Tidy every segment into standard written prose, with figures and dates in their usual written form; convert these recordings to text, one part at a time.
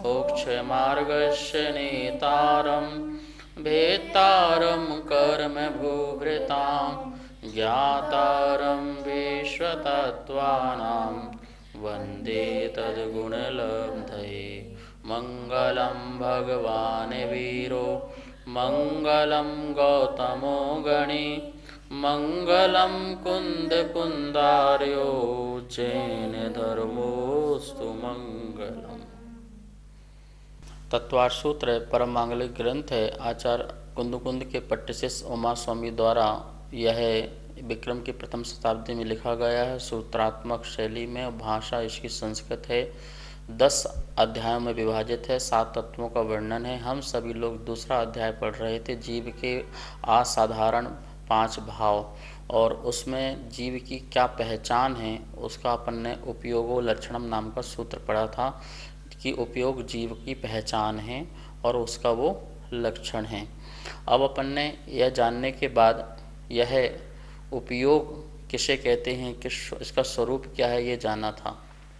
मोक्षमार्गस्य नेतारं भेत्तारं कर्मभूभृतां ज्ञातारं विश्वतत्त्वानां वन्दे तद्गुणलब्धये। मङ्गलं भगवान् वीरो मङ्गलं गौतमो गणी मङ्गलं कुन्दकुन्दार्यो जैन धर्मोऽस्तु मङ्गलम्। तत्वार्थ सूत्र परम मांगलिक ग्रंथ है। आचार्य कुंद के पट्टशिष्य उमा स्वामी द्वारा यह विक्रम की प्रथम शताब्दी में लिखा गया है। सूत्रात्मक शैली में, भाषा इसकी संस्कृत है, 10 अध्यायों में विभाजित है, 7 तत्वों का वर्णन है। हम सभी लोग दूसरा अध्याय पढ़ रहे थे, जीव के असाधारण 5 भाव, और उसमें जीव की क्या पहचान है उसका अपन ने उपयोगो लक्षणम नाम का सूत्र पढ़ा था कि उपयोग जीव की पहचान है और उसका वो लक्षण है। अब अपन ने यह जानने के बाद यह उपयोग किसे कहते हैं, किस इसका स्वरूप क्या है, ये जाना था।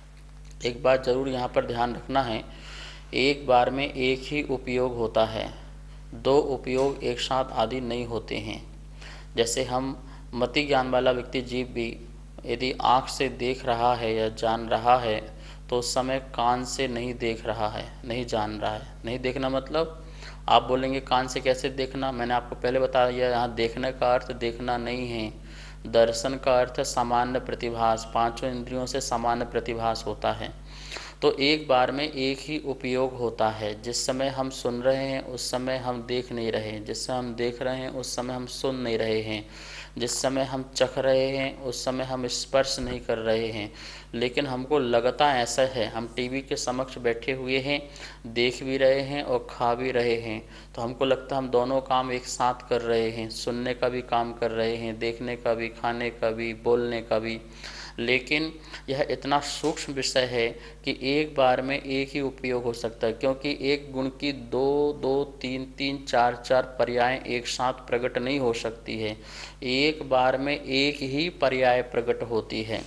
एक बात जरूर यहाँ पर ध्यान रखना है, एक बार में एक ही उपयोग होता है, 2 उपयोग एक साथ आदि नहीं होते हैं। जैसे हम मति ज्ञान वाला व्यक्ति जीव भी यदि आँख से देख रहा है या जान रहा है तो उस समय कान से नहीं देख रहा है, नहीं जान रहा है। नहीं देखना मतलब आप बोलेंगे कान से कैसे देखना, मैंने आपको पहले बताया यहाँ देखने का अर्थ देखना नहीं है, दर्शन का अर्थ सामान्य प्रतिभास, 5 इंद्रियों से सामान्य प्रतिभास होता है। तो एक बार में एक ही उपयोग होता है। जिस समय हम सुन रहे हैं उस समय हम देख नहीं रहे, जिस समय हम देख रहे हैं उस समय हम सुन नहीं रहे हैं, जिस समय हम चख रहे हैं उस समय हम स्पर्श नहीं कर रहे हैं। लेकिन हमको लगता ऐसा है, हम टीवी के समक्ष बैठे हुए हैं, देख भी रहे हैं और खा भी रहे हैं, तो हमको लगता है हम दोनों काम एक साथ कर रहे हैं, सुनने का भी काम कर रहे हैं, देखने का भी, खाने का भी, बोलने का भी। लेकिन यह इतना सूक्ष्म विषय है कि एक बार में एक ही उपयोग हो सकता है, क्योंकि एक गुण की 2-2, 3-3, 4-4 पर्याय एक साथ प्रकट नहीं हो सकती है, एक बार में एक ही पर्याय प्रकट होती है।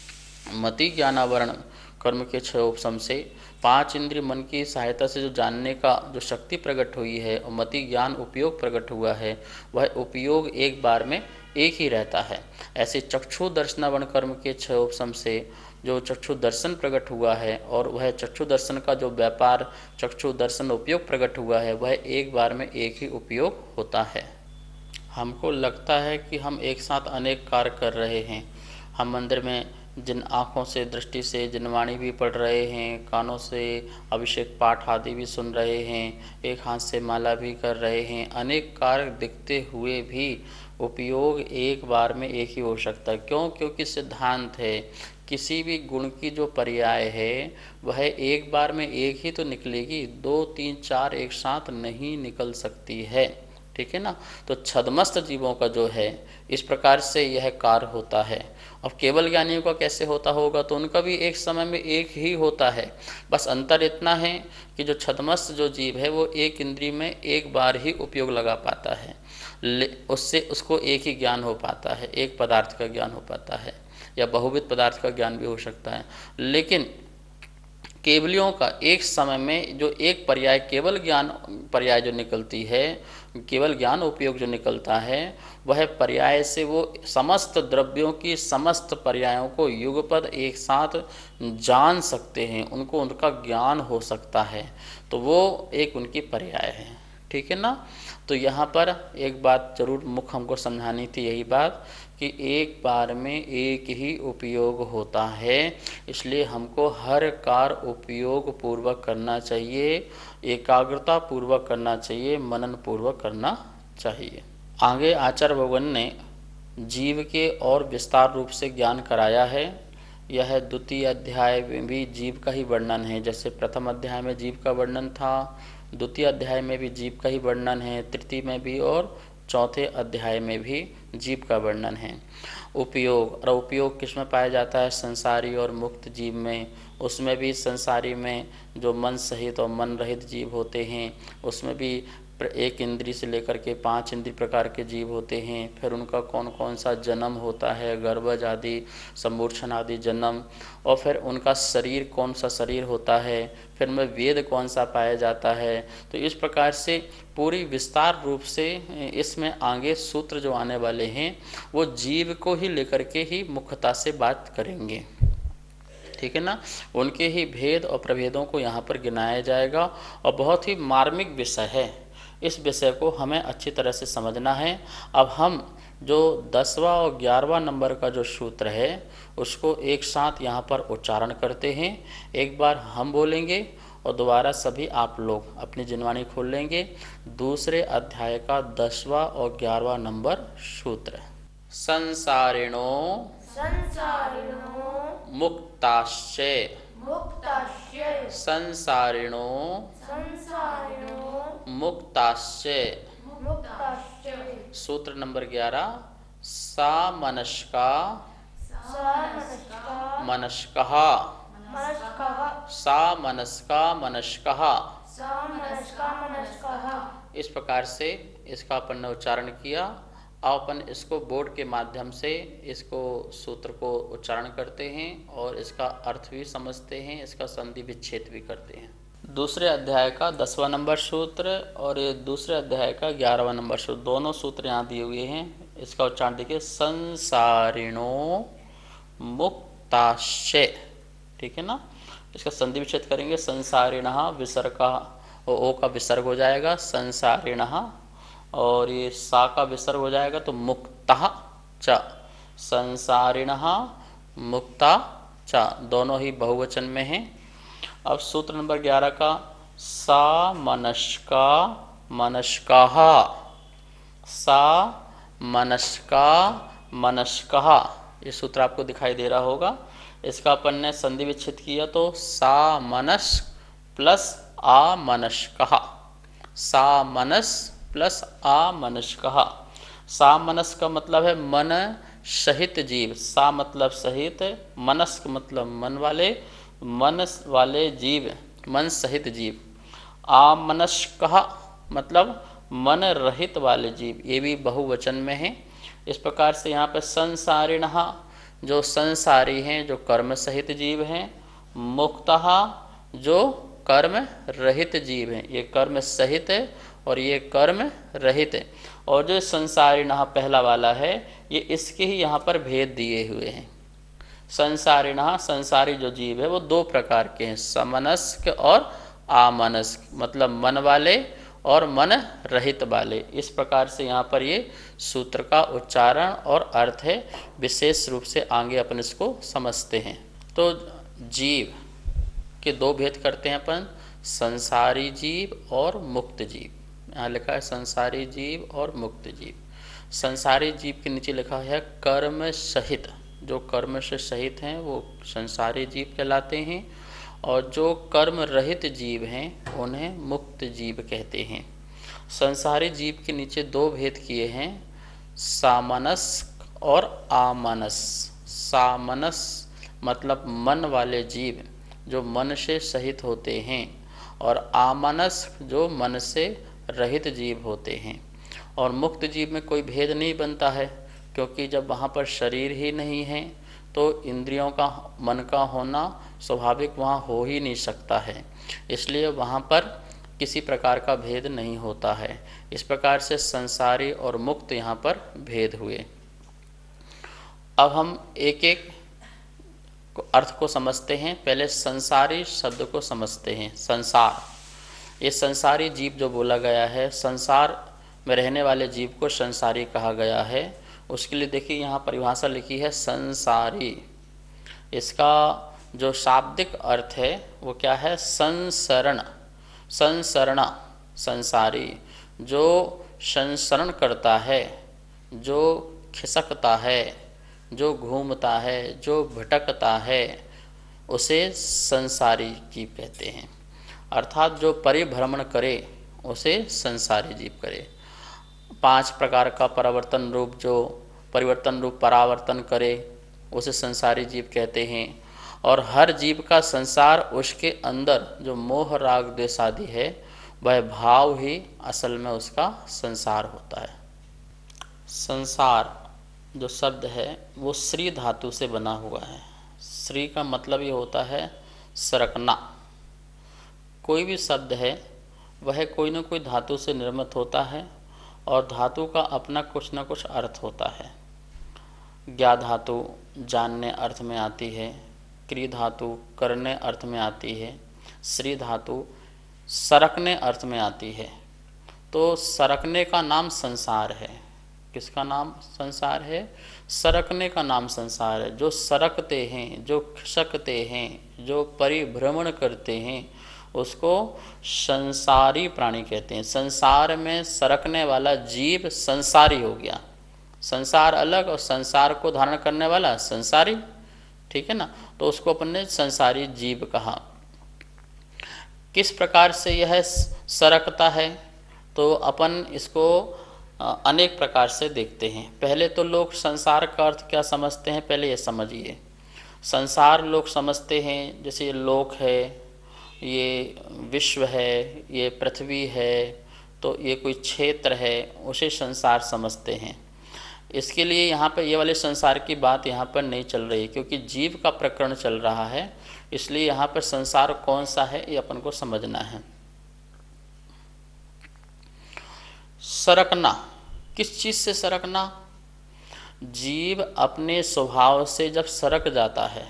मति ज्ञानावरण कर्म के 6 उपशम से 5 इंद्रिय मन की सहायता से जो जानने का जो शक्ति प्रकट हुई है और मति ज्ञान उपयोग प्रकट हुआ है, वह उपयोग एक बार में एक ही रहता है। ऐसे चक्षु दर्शनावरण कर्म के 6 उपशम से जो चक्षु दर्शन प्रकट हुआ है और वह चक्षु दर्शन का जो व्यापार चक्षु दर्शन उपयोग प्रकट हुआ है, वह एक बार में एक ही उपयोग होता है। हमको लगता है कि हम एक साथ अनेक कार्य कर रहे हैं। हम मंदिर में जिन आँखों से, दृष्टि से, जिन वाणी भी पढ़ रहे हैं, कानों से अभिषेक पाठ आदि भी सुन रहे हैं, एक हाथ से माला भी कर रहे हैं, अनेक कार्य दिखते हुए भी उपयोग एक बार में एक ही हो सकता है। क्यों? क्योंकि सिद्धांत है किसी भी गुण की जो पर्याय है वह एक बार में एक ही तो निकलेगी, 2, 3, 4 एक साथ नहीं निकल सकती है। ठीक है ना। तो छद्मस्त जीवों का जो है इस प्रकार से यह कार्य होता है। अब केवल ज्ञानियों का कैसे होता होगा, तो उनका भी एक समय में एक ही होता है। बस अंतर इतना है कि जो छद्मस्त जो जीव है वो एक इंद्रिय में एक बार ही उपयोग लगा पाता है, उससे उसको एक ही ज्ञान हो पाता है, एक पदार्थ का ज्ञान हो पाता है, या बहुविध पदार्थ का ज्ञान भी हो सकता है। लेकिन केवलियों का एक समय में जो एक पर्याय केवल ज्ञान पर्याय जो निकलती है, केवल ज्ञान उपयोग जो निकलता है, वह पर्याय से वो समस्त द्रव्यों की समस्त पर्यायों को युगपद एक साथ जान सकते हैं, उनको उनका ज्ञान हो सकता है, तो वो एक उनकी पर्याय है। ठीक है ना। तो यहाँ पर एक बात जरूर मुख्य हमको समझानी थी, यही बात कि एक बार में एक ही उपयोग होता है, इसलिए हमको हर कार्य उपयोग पूर्वक करना चाहिए, एकाग्रता पूर्वक करना चाहिए, मनन पूर्वक करना चाहिए। आगे आचार्य भगवान ने जीव के और विस्तार रूप से ज्ञान कराया है। यह द्वितीय अध्याय में भी जीव का ही वर्णन है। जैसे प्रथम अध्याय में जीव का वर्णन था, द्वितीय अध्याय में भी जीव का ही वर्णन है, तृतीय में भी और चौथे अध्याय में भी जीव का वर्णन है। उपयोग और उपयोग किस में पाया जाता है, संसारी और मुक्त जीव में। उसमें भी संसारी में जो मन सहित और मन रहित जीव होते हैं, उसमें भी एक इंद्री से लेकर के 5 इंद्री प्रकार के जीव होते हैं, फिर उनका कौन कौन सा जन्म होता है, गर्भज आदि, समूर्छन आदि जन्म, और फिर उनका शरीर कौन सा शरीर होता है, फिर में वेद कौन सा पाया जाता है। तो इस प्रकार से पूरी विस्तार रूप से इसमें आगे सूत्र जो आने वाले हैं वो जीव को ही लेकर के ही मुख्यता से बात करेंगे, ठीक है ना। उनके ही भेद और प्रभेदों को यहाँ पर गिनाया जाएगा और बहुत ही मार्मिक विषय है। इस विषय को हमें अच्छी तरह से समझना है। अब हम जो 10वां और 11वां नंबर का जो सूत्र है उसको एक साथ यहाँ पर उच्चारण करते हैं। एक बार हम बोलेंगे और दोबारा सभी आप लोग अपनी जिनवाणी खोल लेंगे। दूसरे अध्याय का 10वां और 11वां नंबर सूत्र। संसारिणो मुक्ताश्चे संसारिणो मुक्ताश्चे। सूत्र नंबर 11, सा मनस्का मनस्कः, सा मनस्का मनस्कः। इस प्रकार से इसका अपन ने उच्चारण किया। अब अपन इसको बोर्ड के माध्यम से इसको सूत्र को उच्चारण करते हैं और इसका अर्थ भी समझते हैं, इसका संधि विच्छेद भी करते हैं। दूसरे अध्याय का 10वां नंबर सूत्र और ये दूसरे अध्याय का 11वां नंबर सूत्र, दोनों सूत्र यहाँ दिए हुए हैं। इसका उच्चारण देखिए, संसारिणो मुक्ताश्चे, ठीक है ना। इसका संधि विच्छेद करेंगे, संसारिणः विसर्ग का ओ का विसर्ग हो जाएगा संसारिणः, और ये सा का विसर्ग हो जाएगा तो मुक्तः च, संसारिणः मुक्ता च, दोनों ही बहुवचन में हैं। अब सूत्र नंबर 11 का सा मनस्का मनस्कः, सा मनस्का मनस्कः, ये सूत्र आपको दिखाई दे रहा होगा। इसका अपन ने संधि विच्छेद किया तो सा मनस्क प्लस आ मनस्कः, सा मनस प्लस आ मनस्कः। सा मनस का मतलब है मन सहित जीव, सा मतलब सहित, मनस्क मतलब मन वाले जीव, मन सहित जीव। आ मनस्कः मतलब मन रहित वाले जीव, ये भी बहुवचन में है। इस प्रकार से यहाँ पर संसारिणः जो संसारी हैं, जो कर्म सहित जीव हैं, मुक्तः जो कर्म रहित जीव हैं, ये कर्म सहित है और ये कर्म रहित है। और जो संसारिणः पहला वाला है ये इसके ही यहाँ पर भेद दिए हुए हैं। संसारिणः संसारी जो जीव है वो दो प्रकार के हैं, समनस्क और आमनस्क, मतलब मन वाले और मन रहित वाले। इस प्रकार से यहाँ पर ये सूत्र का उच्चारण और अर्थ है। विशेष रूप से आगे अपन इसको समझते हैं। तो जीव के दो भेद करते हैं अपन, संसारी जीव और मुक्त जीव। यहाँ लिखा है संसारी जीव और मुक्त जीव। संसारी जीव के नीचे लिखा है कर्म सहित, जो कर्म से सहित हैं वो संसारी जीव कहलाते हैं, और जो कर्म रहित जीव हैं उन्हें मुक्त जीव कहते हैं। संसारी जीव के नीचे दो भेद किए हैं, सामनस्क और आमनस। सामनस मतलब मन वाले जीव जो मन से सहित होते हैं, और आमनस्क जो मन से रहित जीव होते हैं। और मुक्त जीव में कोई भेद नहीं बनता है, क्योंकि जब वहाँ पर शरीर ही नहीं है तो इंद्रियों का, मन का होना स्वाभाविक वहाँ हो ही नहीं सकता है, इसलिए वहाँ पर किसी प्रकार का भेद नहीं होता है। इस प्रकार से संसारी और मुक्त यहाँ पर भेद हुए। अब हम एक एक अर्थ को समझते हैं। पहले संसारी शब्द को समझते हैं। संसार, ये संसारी जीव जो बोला गया है, संसार में रहने वाले जीव को संसारी कहा गया है। उसके लिए देखिए यहाँ परिभाषा लिखी है संसारी। इसका जो शाब्दिक अर्थ है वो क्या है, संसरण, संसरणा, संसारी जो संसरण करता है, जो खिसकता है, जो घूमता है, जो भटकता है, उसे संसारी जीव कहते हैं। अर्थात जो परिभ्रमण करे उसे संसारी जीव करे। 5 प्रकार का परिवर्तन रूप, जो परिवर्तन रूप परावर्तन करे उसे संसारी जीव कहते हैं। और हर जीव का संसार उसके अंदर जो मोह राग द्वेष आदि है वह भाव ही असल में उसका संसार होता है। संसार जो शब्द है वो श्री धातु से बना हुआ है। श्री का मतलब ये होता है सरकना। कोई भी शब्द है वह कोई न कोई धातु से निर्मित होता है और धातु का अपना कुछ न कुछ अर्थ होता है। ज्ञा धातु जानने अर्थ में आती है, क्री धातु करने अर्थ में आती है, श्री धातु सरकने अर्थ में आती है। तो सरकने का नाम संसार है। किसका नाम संसार है? सरकने का नाम संसार है। जो सरकते हैं, जो खिसकते हैं, जो परिभ्रमण करते हैं, उसको संसारी प्राणी कहते हैं। संसार में सरकने वाला जीव संसारी हो गया। संसार अलग और संसार को धारण करने वाला संसारी, ठीक है ना। तो उसको अपन ने संसारी जीव कहा। किस प्रकार से यह सरकता है तो अपन इसको अनेक प्रकार से देखते हैं। पहले तो लोग संसार का अर्थ क्या समझते हैं, पहले ये समझिए। संसार लोग समझते हैं जैसे ये लोक है, ये विश्व है, ये पृथ्वी है, तो ये कोई क्षेत्र है, उसे संसार समझते हैं। इसके लिए यहाँ पर ये वाले संसार की बात यहाँ पर नहीं चल रही, क्योंकि जीव का प्रकरण चल रहा है। इसलिए यहाँ पर संसार कौन सा है ये अपन को समझना है। सरकना, किस चीज़ से सरकना? जीव अपने स्वभाव से जब सरक जाता है,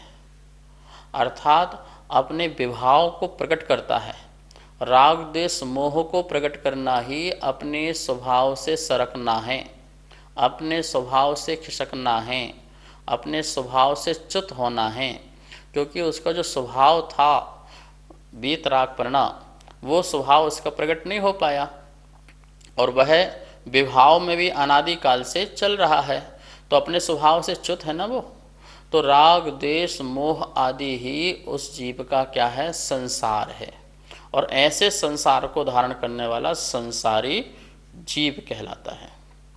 अर्थात अपने विभाव को प्रकट करता है। राग द्वेष मोह को प्रकट करना ही अपने स्वभाव से सरकना है, अपने स्वभाव से खिसकना है, अपने स्वभाव से च्युत होना है। क्योंकि उसका जो स्वभाव था वीत राग प्रणा, वो स्वभाव उसका प्रकट नहीं हो पाया और वह विभाव में भी अनादिकाल से चल रहा है, तो अपने स्वभाव से च्युत है ना वो। तो राग द्वेष मोह आदि ही उस जीव का क्या है? संसार है। और ऐसे संसार को धारण करने वाला संसारी जीव कहलाता है।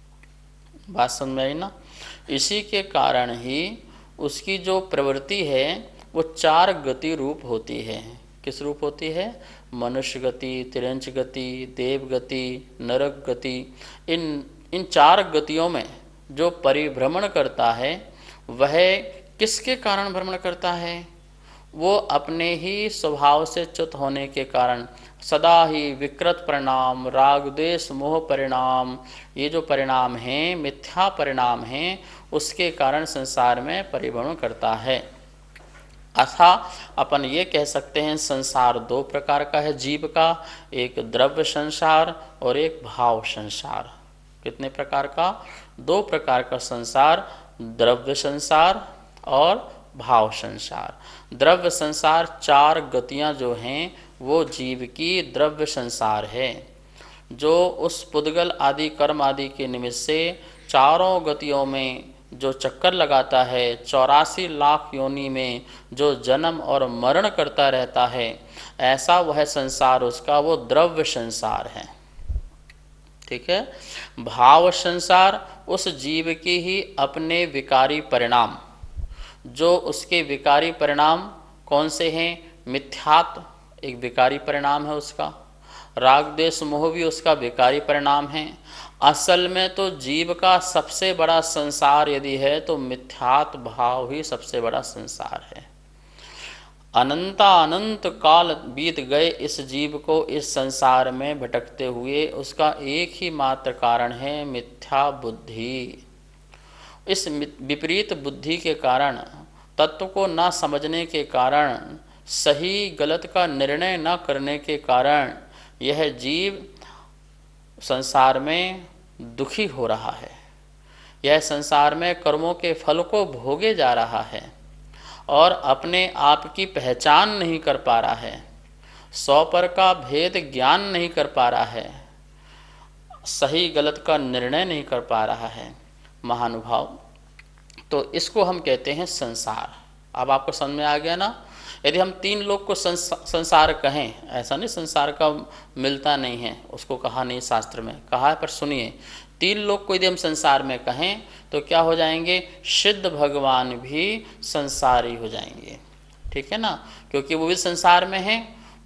बात समझ में आई ना। इसी के कारण ही उसकी जो प्रवृत्ति है वो चार गति रूप होती है। किस रूप होती है? मनुष्य गति, तिरंच गति, देव गति, नरक गति। इन चार गतियों में जो परिभ्रमण करता है वह किसके कारण भ्रमण करता है? वो अपने ही स्वभाव से च्युत होने के कारण सदा ही विकृत परिणाम, राग द्वेष मोह परिणाम, ये जो परिणाम हैं, मिथ्या परिणाम हैं, उसके कारण संसार में परिभ्रमण करता है। अथा अपन ये कह सकते हैं संसार दो प्रकार का है जीव का, एक द्रव्य संसार और एक भाव संसार। कितने प्रकार का? दो प्रकार का संसार, द्रव्य संसार और भाव संसार। द्रव्य संसार चार गतियां जो हैं वो जीव की द्रव्य संसार है, जो उस पुद्गल आदि कर्म आदि के निमित्त से चारों गतियों में जो चक्कर लगाता है, 84 लाख योनि में जो जन्म और मरण करता रहता है, ऐसा वह संसार उसका वो द्रव्य संसार है। ठीक है। भाव संसार उस जीव के ही अपने विकारी परिणाम, जो उसके विकारी परिणाम कौन से हैं? मिथ्यात्व एक विकारी परिणाम है उसका, राग द्वेष मोह भी उसका विकारी परिणाम है। असल में तो जीव का सबसे बड़ा संसार यदि है तो मिथ्यात्व भाव ही सबसे बड़ा संसार है। अनंत काल बीत गए इस जीव को इस संसार में भटकते हुए, उसका एक ही मात्र कारण है मिथ्या बुद्धि। इस विपरीत बुद्धि के कारण, तत्व को न समझने के कारण, सही गलत का निर्णय न करने के कारण यह जीव संसार में दुखी हो रहा है। यह संसार में कर्मों के फल को भोगे जा रहा है और अपने आप की पहचान नहीं कर पा रहा है, सौ पर का भेद ज्ञान नहीं कर पा रहा है, सही गलत का निर्णय नहीं कर पा रहा है। महानुभाव, तो इसको हम कहते हैं संसार। अब आपको समझ में आ गया ना। यदि हम तीन लोग को संसार कहें, ऐसा नहीं संसार का मिलता नहीं है, उसको कहा नहीं शास्त्र में, कहा है, पर सुनिए, तीन लोग को यदि हम संसार में कहें तो क्या हो जाएंगे? सिद्ध भगवान भी संसारी हो जाएंगे। ठीक है ना, क्योंकि वो भी संसार में हैं,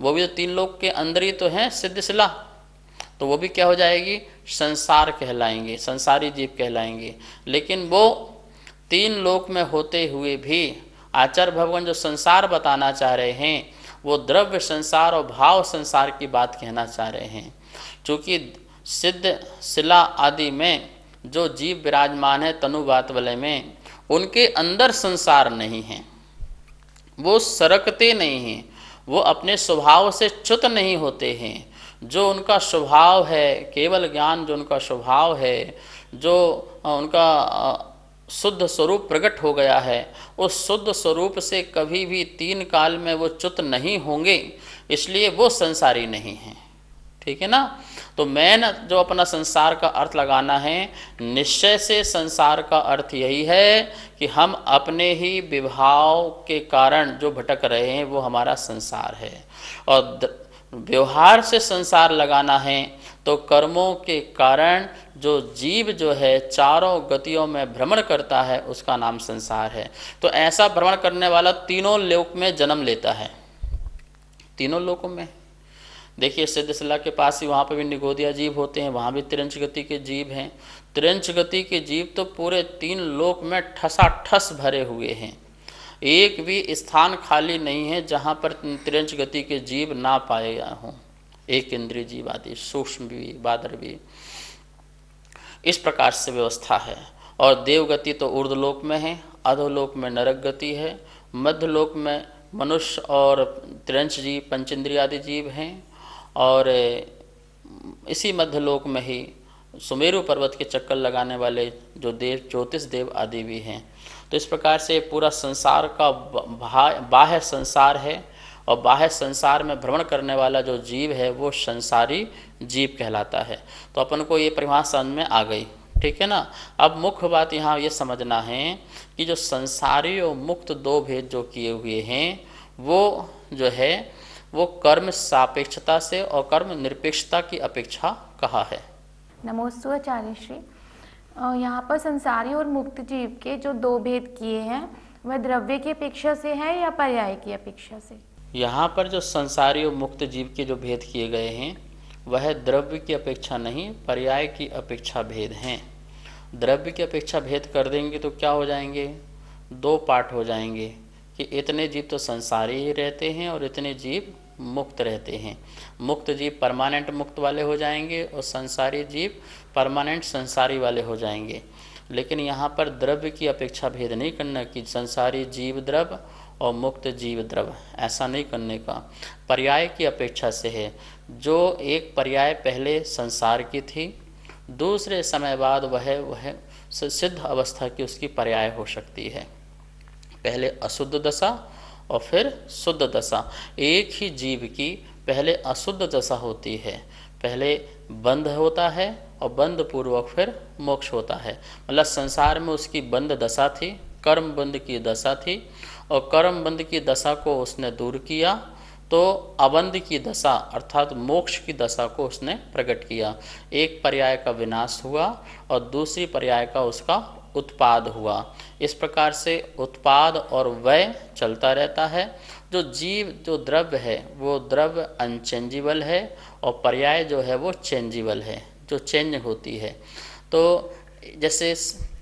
वो भी तो 3 लोक के अंदर ही तो हैं सिद्ध शिला, तो वो भी क्या हो जाएगी, संसार कहलाएंगे, संसारी जीव कहलाएंगे। लेकिन वो 3 लोक में होते हुए भी आचार्य भगवान जो संसार बताना चाह रहे हैं वो द्रव्य संसार और भाव संसार की बात कहना चाह रहे हैं। क्योंकि सिद्ध शिला आदि में जो जीव विराजमान है तनुवात वलय में, उनके अंदर संसार नहीं है, वो सरकते नहीं हैं, वो अपने स्वभाव से च्युत नहीं होते हैं। जो उनका स्वभाव है, केवल ज्ञान जो उनका स्वभाव है, जो उनका शुद्ध स्वरूप प्रकट हो गया है, उस शुद्ध स्वरूप से कभी भी 3 काल में वो च्युत नहीं होंगे, इसलिए वो संसारी नहीं हैं। ठीक है ना। तो मेन जो अपना संसार का अर्थ लगाना है, निश्चय से संसार का अर्थ यही है कि हम अपने ही विभाव के कारण जो भटक रहे हैं वो हमारा संसार है। और व्यवहार से संसार लगाना है तो कर्मों के कारण जो जीव जो है चारों गतियों में भ्रमण करता है उसका नाम संसार है। तो ऐसा भ्रमण करने वाला तीनों लोक में जन्म लेता है, तीनों लोकों में। देखिए सिद्धशिला के पास ही वहाँ पर भी निगोदिया जीव होते हैं, वहाँ भी त्रिंच गति के जीव हैं। त्रिंच गति के जीव तो पूरे 3 लोक में ठसाठस भरे हुए हैं, एक भी स्थान खाली नहीं है जहाँ पर त्रिंच गति के जीव ना पाए हों, एक इंद्रिय जीव आदि, सूक्ष्म भी, बादर भी, इस प्रकार से व्यवस्था है। और देवगति तो ऊर्ध्वलोक में है, अधोलोक में नरक गति है, मध्यलोक में मनुष्य और त्रिंच जीव पंचेंद्रिय आदि जीव हैं, और इसी मध्यलोक में ही सुमेरु पर्वत के चक्कर लगाने वाले जो देव ज्योतिष देव आदि भी हैं। तो इस प्रकार से पूरा संसार का बाह्य संसार है, और बाह्य संसार में भ्रमण करने वाला जो जीव है वो संसारी जीव कहलाता है। तो अपन को ये परिभाषा समझ में आ गई, ठीक है ना। अब मुख्य बात यहाँ ये समझना है कि जो संसारी और मुक्त 2 भेद जो किए हुए हैं वो जो है वो कर्म सापेक्षता से और कर्म निरपेक्षता की अपेक्षा कहा है। नमोस्तु आचार्य श्री। यहाँ पर संसारी और मुक्त जीव के जो 2 भेद किए हैं वह द्रव्य की अपेक्षा से है या पर्याय की अपेक्षा से? यहाँ पर जो संसारी और मुक्त जीव के जो भेद किए गए हैं वह द्रव्य की अपेक्षा नहीं, पर्याय की अपेक्षा भेद हैं। द्रव्य की अपेक्षा भेद कर देंगे तो क्या हो जाएंगे, 2 पार्ट हो जाएंगे कि इतने जीव तो संसारी ही रहते हैं और इतने जीव मुक्त रहते हैं। मुक्त जीव परमानेंट मुक्त वाले हो जाएंगे और संसारी जीव परमानेंट संसारी वाले हो जाएंगे। लेकिन यहाँ पर द्रव्य की अपेक्षा भेद नहीं करना कि संसारी जीव द्रव्य और मुक्त जीव द्रव्य, ऐसा नहीं करने का। पर्याय की अपेक्षा से है, जो एक पर्याय पहले संसार की थी, दूसरे समय बाद वह सिद्ध अवस्था की उसकी पर्याय हो सकती है। पहले अशुद्ध दशा और फिर शुद्ध दशा। एक ही जीव की पहले अशुद्ध दशा होती है, पहले बंध होता है और बंध पूर्वक फिर मोक्ष होता है। मतलब संसार में उसकी बंध दशा थी, कर्म बंध की दशा थी, और कर्म बंध की दशा को उसने दूर किया तो अबंध की दशा अर्थात मोक्ष की दशा को उसने प्रकट किया। एक पर्याय का विनाश हुआ और दूसरी पर्याय का उसका उत्पाद हुआ। इस प्रकार से उत्पाद और व्यय चलता रहता है। जो जीव जो द्रव्य है वो द्रव्य अनचेंजिबल है और पर्याय जो है वो चेंजिबल है, जो चेंज होती है। तो जैसे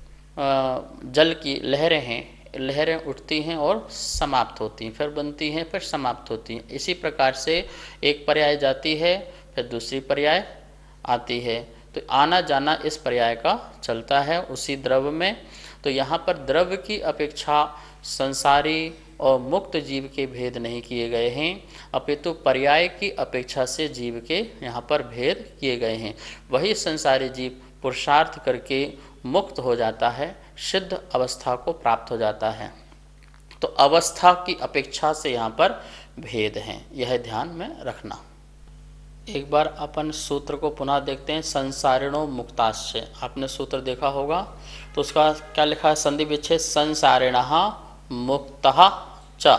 जल की लहरें हैं, लहरें उठती हैं और समाप्त होती हैं, फिर बनती हैं, फिर समाप्त होती हैं। इसी प्रकार से एक पर्याय जाती है फिर दूसरी पर्याय आती है, तो आना जाना इस पर्याय का चलता है उसी द्रव्य में। तो यहाँ पर द्रव्य की अपेक्षा संसारी और मुक्त जीव के भेद नहीं किए गए हैं, अपितु पर्याय की अपेक्षा से जीव के यहाँ पर भेद किए गए हैं। वही संसारी जीव पुरुषार्थ करके मुक्त हो जाता है, सिद्ध अवस्था को प्राप्त हो जाता है। तो अवस्था की अपेक्षा से यहाँ पर भेद हैं, यह ध्यान में रखना। एक बार अपन सूत्र को पुनः देखते हैं। संसारिणो मुक्ताश्च, आपने सूत्र देखा होगा, तो उसका क्या लिखा है संधि विच्छेद संसारिणः मुक्तः च।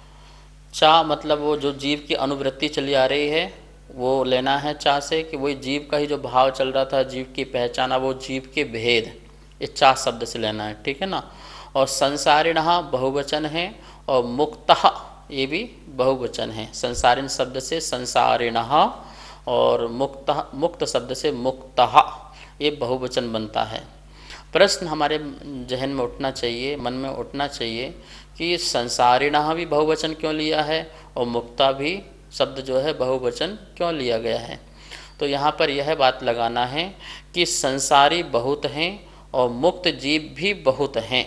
चा मतलब वो जो जीव की अनुवृत्ति चली आ रही है वो लेना है चा से, कि वही जीव का ही जो भाव चल रहा था, जीव की पहचाना, वो जीव के भेद, इस चा शब्द से लेना है, ठीक है ना। और संसारिणः बहुवचन है और मुक्तः ये भी बहुवचन है। संसारिण शब्द से संसारिणः और मुक्त शब्द से मुक्तः, ये बहुवचन बनता है। प्रश्न हमारे जहन में उठना चाहिए, मन में उठना चाहिए कि संसारिणः भी बहुवचन क्यों लिया है और मुक्ता भी शब्द जो है बहुवचन क्यों लिया गया है। तो यहाँ पर यह बात लगाना है कि संसारी बहुत हैं और मुक्त जीव भी बहुत हैं।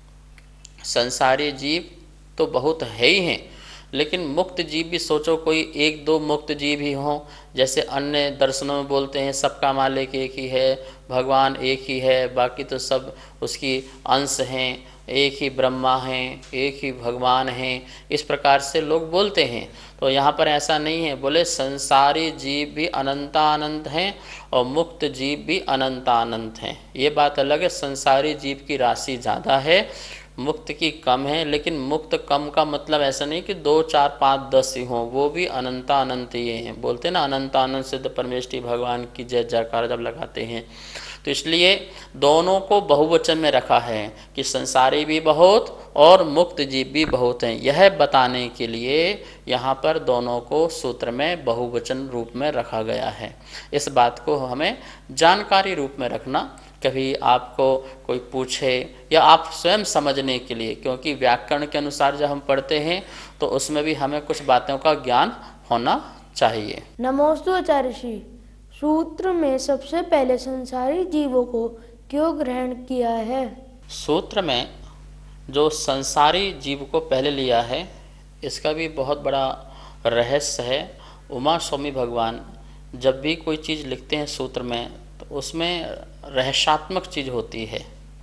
संसारी जीव तो बहुत है ही हैं, लेकिन मुक्त जीव भी सोचो कोई एक दो मुक्त जीव ही हों। जैसे अन्य दर्शनों में बोलते हैं सबका मालिक एक ही है, भगवान एक ही है, बाकी तो सब उसकी अंश हैं, एक ही ब्रह्मा हैं, एक ही भगवान हैं, इस प्रकार से लोग बोलते हैं। तो यहाँ पर ऐसा नहीं है, बोले संसारी जीव भी अनंतानंत हैं और मुक्त जीव भी अनंतानंत हैं। ये बात अलग है, संसारी जीव की राशि ज़्यादा है, मुक्त की कम है। लेकिन मुक्त कम का मतलब ऐसा नहीं कि 2 4 5 10 ही हों, वो भी अनंतानंत ये हैं। बोलते हैं ना अनंतानंत सिद्ध परमेष्ठी भगवान की जय जयकार जब लगाते हैं, तो इसलिए दोनों को बहुवचन में रखा है कि संसारी भी बहुत और मुक्त जीव भी बहुत हैं। यह बताने के लिए यहाँ पर दोनों को सूत्र में बहुवचन रूप में रखा गया है। इस बात को हमें जानकारी रूप में रखना, कभी आपको कोई पूछे या आप स्वयं समझने के लिए, क्योंकि व्याकरण के अनुसार जब हम पढ़ते हैं तो उसमें भी हमें कुछ बातों का ज्ञान होना चाहिए। नमोस्तु आचार्य श्री। सूत्र में सबसे पहले संसारी जीवों को क्यों ग्रहण किया है? सूत्र में जो संसारी जीव को पहले लिया है, इसका भी बहुत बड़ा रहस्य है। उमा स्वामी भगवान जब भी कोई चीज़ लिखते हैं सूत्र में, तो उसमें रहस्यात्मक चीज़ होती है।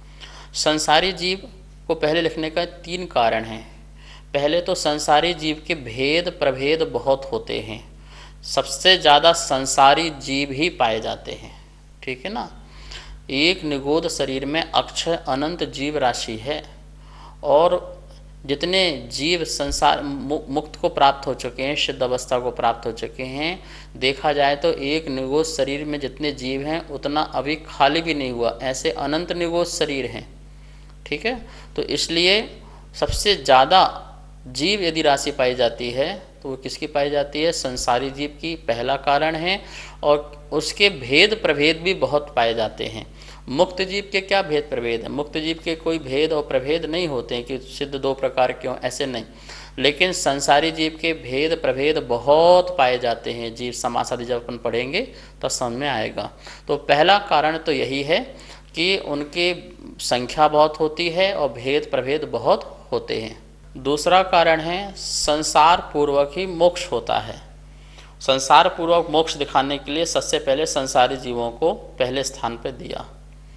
संसारी जीव को पहले लिखने का 3 कारण हैं। पहले तो संसारी जीव के भेद प्रभेद बहुत होते हैं, सबसे ज़्यादा संसारी जीव ही पाए जाते हैं, ठीक है ना। एक निगोद शरीर में अक्षय अनंत जीव राशि है, और जितने जीव संसार मुक्त को प्राप्त हो चुके हैं, सिद्ध अवस्था को प्राप्त हो चुके हैं, देखा जाए तो एक निगोद शरीर में जितने जीव हैं उतना अभी खाली भी नहीं हुआ, ऐसे अनंत निगोद शरीर हैं, ठीक है। तो इसलिए सबसे ज़्यादा जीव यदि राशि पाई जाती है तो वो किसकी पाई जाती है? संसारी जीव की, पहला कारण है। और उसके भेद प्रभेद भी बहुत पाए जाते हैं। मुक्त जीव के क्या भेद प्रभेद है? मुक्त जीव के कोई भेद और प्रभेद नहीं होते हैं कि सिद्ध 2 प्रकार क्यों, ऐसे नहीं। लेकिन संसारी जीव के भेद प्रभेद बहुत पाए जाते हैं। जीव समास आदि जब अपन पढ़ेंगे तो समझ में आएगा। तो पहला कारण तो यही है कि उनकी संख्या बहुत होती है और भेद प्रभेद बहुत होते हैं। दूसरा कारण है संसार पूर्वक ही मोक्ष होता है। संसार पूर्वक मोक्ष दिखाने के लिए सबसे पहले संसारी जीवों को पहले स्थान पर दिया।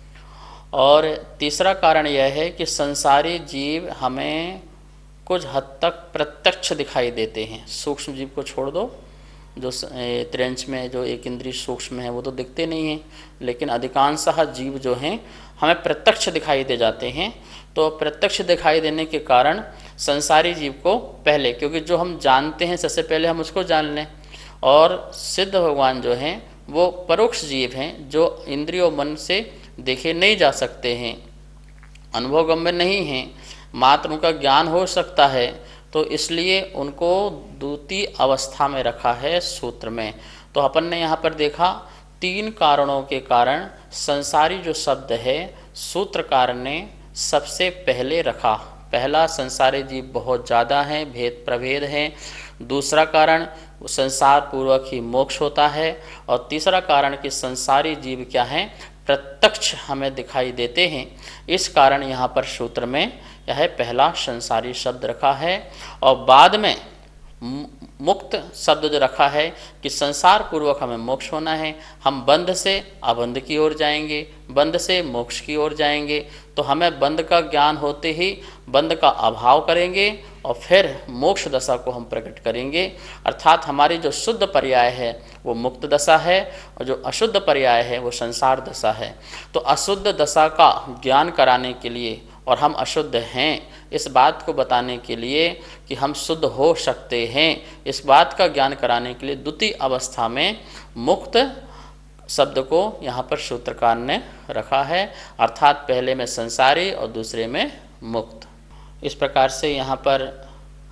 और तीसरा कारण यह है कि संसारी जीव हमें कुछ हद तक प्रत्यक्ष दिखाई देते हैं। सूक्ष्म जीव को छोड़ दो, जो त्रिंच में जो एक इंद्रिय सूक्ष्म है वो तो दिखते नहीं हैं, लेकिन अधिकांशतः जीव जो हैं हमें प्रत्यक्ष दिखाई दे जाते हैं। तो प्रत्यक्ष दिखाई देने के कारण संसारी जीव को पहले, क्योंकि जो हम जानते हैं सबसे पहले हम उसको जान लें। और सिद्ध भगवान जो हैं वो परोक्ष जीव हैं, जो इंद्रियों मन से देखे नहीं जा सकते हैं, अनुभवगम्य नहीं हैं, मात्र उनका ज्ञान हो सकता है। तो इसलिए उनको द्वितीय अवस्था में रखा है सूत्र में। तो अपन ने यहाँ पर देखा 3 कारणों के कारण संसारी जो शब्द है सूत्रकार ने सबसे पहले रखा। पहला, संसारी जीव बहुत ज़्यादा हैं, भेद प्रभेद हैं। दूसरा कारण, संसार पूर्वक ही मोक्ष होता है। और तीसरा कारण कि संसारी जीव क्या हैं? प्रत्यक्ष हमें दिखाई देते हैं। इस कारण यहाँ पर सूत्र में यह पहला संसारी शब्द रखा है। और बाद में मुक्त शब्द जो रखा है कि संसार पूर्वक हमें मोक्ष होना है, हम बंध से अबंध की ओर जाएंगे, बंध से मोक्ष की ओर जाएंगे। तो हमें बंध का ज्ञान होते ही बंध का अभाव करेंगे और फिर मोक्ष दशा को हम प्रकट करेंगे। अर्थात हमारी जो शुद्ध पर्याय है वो मुक्त दशा है और जो अशुद्ध पर्याय है वो संसार दशा है। तो अशुद्ध दशा का ज्ञान कराने के लिए और हम अशुद्ध हैं इस बात को बताने के लिए कि हम शुद्ध हो सकते हैं, इस बात का ज्ञान कराने के लिए द्वितीय अवस्था में मुक्त शब्द को यहाँ पर सूत्रकार ने रखा है। अर्थात पहले में संसारी और दूसरे में मुक्त। इस प्रकार से यहाँ पर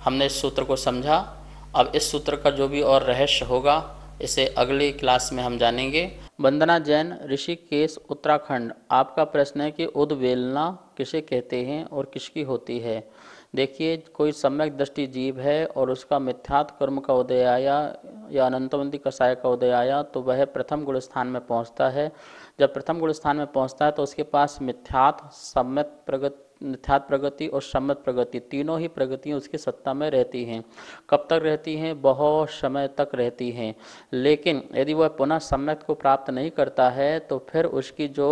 हमने इस सूत्र को समझा। अब इस सूत्र का जो भी और रहस्य होगा इसे अगली क्लास में हम जानेंगे। वंदना जैन, ऋषिकेश, उत्तराखंड। आपका प्रश्न है कि उद्वेलना किसे कहते हैं और किसकी होती है। देखिए, कोई सम्यक दृष्टि जीव है और उसका मिथ्यात्व कर्म का उदय आया या अनंतवंती कषाय का उदय आया तो वह प्रथम गुण स्थान में पहुंचता है। जब प्रथम गुण स्थान में पहुंचता है तो उसके पास मिथ्यात्व प्रगति और सम्यक प्रगति, तीनों ही प्रगतियाँ उसकी सत्ता में रहती हैं। कब तक रहती हैं? बहुत समय तक रहती हैं। लेकिन यदि वह पुनः सम्यक को प्राप्त नहीं करता है तो फिर उसकी जो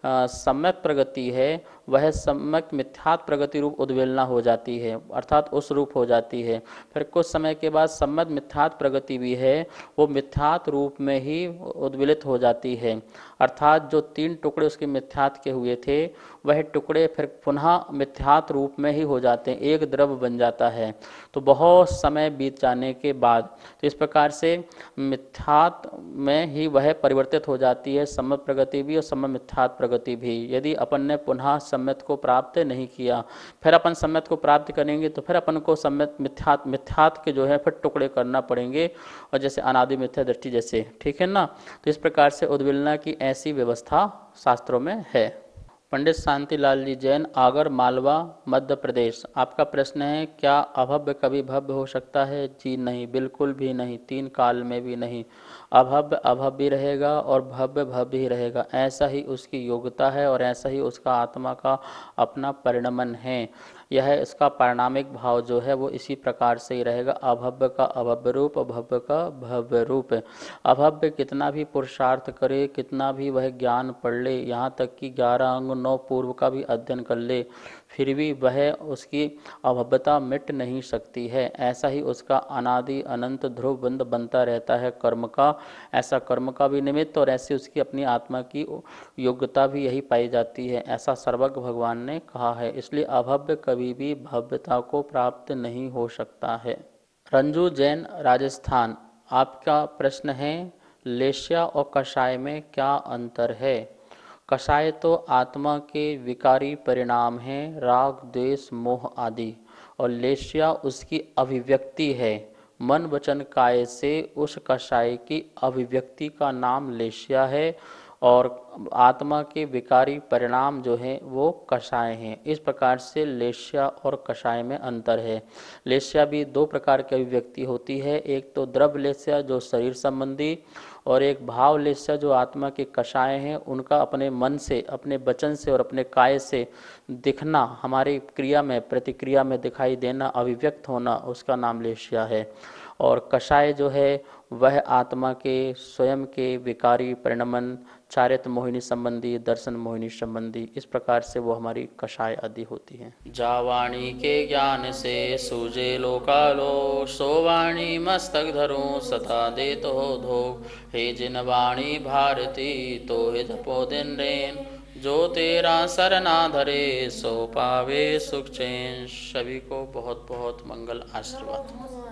सम्यक प्रगति है वह सम्यक मिथ्यात्व प्रगति रूप उद्वेलना हो जाती है, अर्थात उस रूप हो जाती है। फिर कुछ समय के बाद सम्यक मिथ्यात्व प्रगति भी है वो मिथ्यात्व रूप में ही उद्वेलित हो जाती है, अर्थात जो 3 टुकड़े उसके मिथ्यात्व के हुए थे वह टुकड़े फिर पुनः मिथ्यात्व रूप में ही हो जाते हैं, एक द्रव्य बन जाता है। तो बहुत समय बीत जाने के बाद तो इस प्रकार से मिथ्यात्व में ही वह परिवर्तित हो जाती है, सम्यक प्रगति भी और सम्यक मिथ्यात्व प्रगति भी। यदि अपन ने पुनः सम्यक को प्राप्त नहीं किया, फिर अपन सम्यक को प्राप्त करेंगे तो फिर अपन को सम्यक मिथ्यात्व के जो है फिर टुकड़े करना पड़ेंगे, और जैसे अनादि मिथ्या दृष्टि जैसे, ठीक है ना। तो इस प्रकार से उद्वेलना की ऐसी व्यवस्था शास्त्रों में है। पंडित शांतिलाल जी जैन, आगर मालवा, मध्य प्रदेश। आपका प्रश्न है क्या अभव्य कभी भव्य हो सकता है? जी नहीं, बिल्कुल भी नहीं, 3 काल में भी नहीं। अभव्य अभव्य ही रहेगा और भव्य भव्य ही रहेगा, ऐसा ही उसकी योग्यता है और ऐसा ही उसका आत्मा का अपना परिणमन है। यह इसका पारिणामिक भाव जो है वो इसी प्रकार से ही रहेगा, अभव्य का अभव्य रूप, अभव्य का भव्य रूप। अभव्य कितना भी पुरुषार्थ करे, कितना भी वह ज्ञान पढ़ ले, यहाँ तक कि 11 अंग 9 पूर्व का भी अध्ययन कर ले, फिर भी वह उसकी अभव्यता मिट नहीं सकती है। ऐसा ही उसका अनादि अनंत ध्रुव बंध बनता रहता है कर्म का, ऐसा कर्म का भी निमित्त और ऐसी उसकी अपनी आत्मा की योग्यता भी यही पाई जाती है, ऐसा सर्वज्ञ भगवान ने कहा है। इसलिए अभव्य कभी भी भव्यता को प्राप्त नहीं हो सकता है। रंजू जैन, राजस्थान। आपका प्रश्न है लेश्या और कषाय में क्या अंतर है। कषाय तो आत्मा के विकारी परिणाम हैं, राग द्वेष मोह आदि, और लेश्या उसकी अभिव्यक्ति है। मन वचन काय से उस कषाय की अभिव्यक्ति का नाम लेश्या है और आत्मा के विकारी परिणाम जो है वो कषाय हैं। इस प्रकार से लेश्या और कषाय में अंतर है। लेश्या भी 2 प्रकार की अभिव्यक्ति होती है, एक तो द्रव्य लेश्या जो शरीर संबंधी, और एक भाव लेश्या जो आत्मा के कषाय हैं, उनका अपने मन से, अपने वचन से और अपने काय से दिखना, हमारी क्रिया में प्रतिक्रिया में दिखाई देना, अभिव्यक्त होना, उसका नाम लेश्या है। और कषाय जो है वह आत्मा के स्वयं के विकारी परिणमन, चारित्र मोहिनी संबंधी, दर्शन मोहिनी संबंधी, इस प्रकार से वो हमारी कषाय आदि होती है। जावाणी के ज्ञान से सूझे लोकालो, सो वाणी मस्तक धरो सदा दे तो धो, हे जिन वाणी भारती तो हे जपो दिन रेन, जो तेरा सरना धरे सो पावे सुख चैन। सभी को बहुत बहुत मंगल आशीर्वाद।